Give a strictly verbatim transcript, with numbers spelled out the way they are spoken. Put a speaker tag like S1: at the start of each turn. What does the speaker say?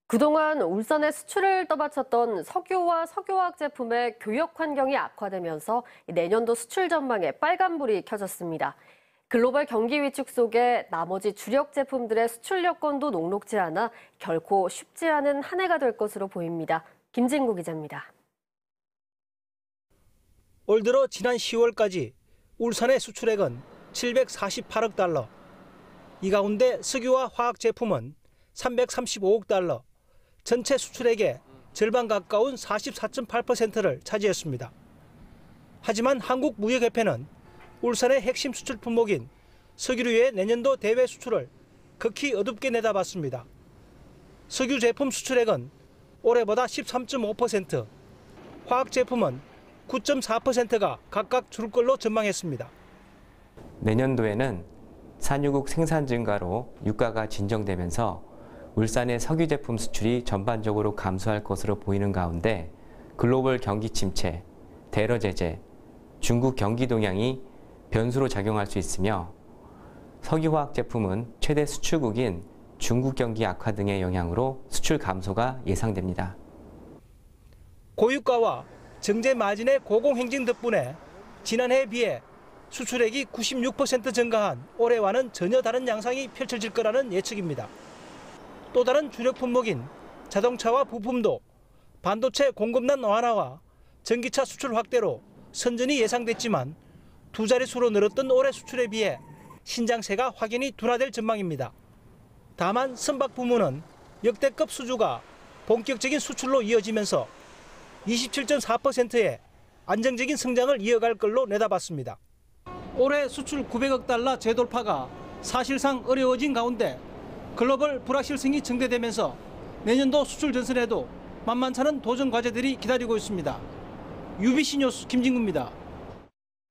S1: 그동안 울산에 수출을 떠받쳤던 석유와 석유화학 제품의 교역 환경이 악화되면서 내년도 수출 전망에 빨간불이 켜졌습니다. 글로벌 경기 위축 속에 나머지 주력 제품들의 수출 여건도 녹록지 않아 결코 쉽지 않은 한 해가 될 것으로 보입니다. 김진구 기자입니다.
S2: 올 들어 지난 시월까지 울산의 수출액은 칠백사십팔억 달러. 이 가운데 석유와 화학 제품은 삼백삼십오억 달러. 전체 수출액의 절반 가까운 사십사 점 팔 퍼센트를 차지했습니다. 하지만 한국무역협회는 울산의 핵심 수출 품목인 석유류의 내년도 대외 수출을 극히 어둡게 내다봤습니다. 석유 제품 수출액은 올해보다 십삼 점 오 퍼센트, 화학 제품은 구 점 사 퍼센트가 각각 줄 걸로 전망했습니다.
S3: 내년도에는 산유국 생산 증가로 유가가 진정되면서 울산의 석유 제품 수출이 전반적으로 감소할 것으로 보이는 가운데 글로벌 경기 침체, 대러 제재, 중국 경기 동향이 변수로 작용할 수 있으며 석유화학 제품은 최대 수출국인 중국 경기 악화 등의 영향으로 수출 감소가 예상됩니다.
S2: 고유가와 정제 마진의 고공행진 덕분에 지난해에 비해 수출액이 구십육 퍼센트 증가한 올해와는 전혀 다른 양상이 펼쳐질 거라는 예측입니다. 또 다른 주력 품목인 자동차와 부품도 반도체 공급난 완화와 전기차 수출 확대로 선전이 예상됐지만 두 자릿수로 늘었던 올해 수출에 비해 신장세가 확연히 둔화될 전망입니다. 다만 선박 부문은 역대급 수주가 본격적인 수출로 이어지면서 이십칠 점 사 퍼센트의 안정적인 성장을 이어갈 걸로 내다봤습니다. 올해 수출 구백억 달러 재돌파가 사실상 어려워진 가운데 글로벌 불확실성이 증대되면서 내년도 수출 전선에도 만만찮은 도전 과제들이 기다리고 있습니다. 유비씨 뉴스 김진구입니다.